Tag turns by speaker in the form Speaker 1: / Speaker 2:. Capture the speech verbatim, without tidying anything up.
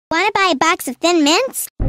Speaker 1: Want to buy a box of Thin Mints?